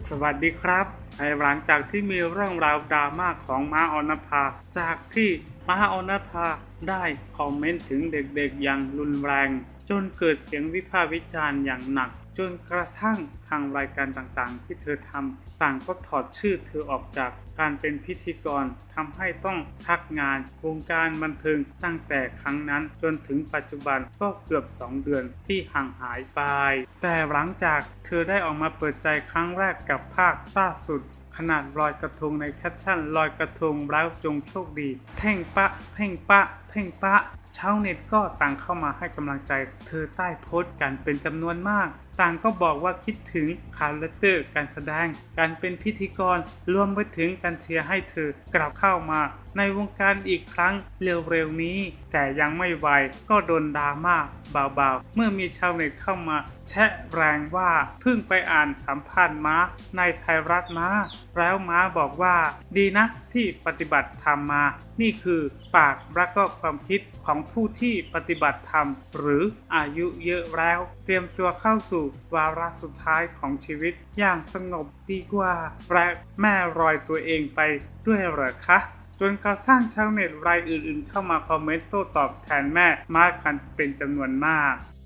สวัสดีครับหลังจากที่มีเรื่องราวดราม่าของม้าออนภาจากที่ม้าออนภาได้คอมเมนต์ถึงเด็กๆอย่างรุนแรงจนเกิดเสียงวิพากษ์วิจารณ์อย่างหนักจนกระทั่งทางรายการต่างๆที่เธอทำต่างก็ถอดชื่อเธอออกจากการเป็นพิธีกรทำให้ต้องพักงานวงการบันเทิงตั้งแต่ครั้งนั้นจนถึงปัจจุบันก็เกือบ2 เดือนที่ห่างหายไปแต่หลังจากเธอได้ออกมาเปิดใจครั้งแรกกับภาคล่าสุดขนาดลอยกระทงในแคปชั่นลอยกระทงแล้วจงโชคดีเท่งปะเท่งปะเท่งปะชาวเน็ตก็ต่างเข้ามาให้กำลังใจเธอใต้โพสต์กันเป็นจำนวนมากต่างก็บอกว่าคิดถึงคาแรคเตอร์การแสดงการเป็นพิธีกรรวมไปถึงการเชียร์ให้เธอกลับเข้ามาในวงการอีกครั้งเร็วๆนี้แต่ยังไม่ไวก็โดนดราม่าเบาๆเมื่อมีชาวเน็ตเข้ามาแชะแรงว่าเพิ่งไปอ่านสัมภาษณ์ม้าในไทยรัฐม้าแล้วม้าบอกว่าดีนะที่ปฏิบัติธรรมมานี่คือปากและก็ความคิดของผู้ที่ปฏิบัติธรรมหรืออายุเยอะแล้วเตรียมตัวเข้าสู่วาระสุดท้ายของชีวิตอย่างสงบดีกว่าและแม่รอยตัวเองไปด้วยเหรอคะจนกระทั่งชาวเน็ตรายอื่นๆเข้ามาคอมเมนต์โต้ตอบแทนแม่มากันเป็นจำนวนมาก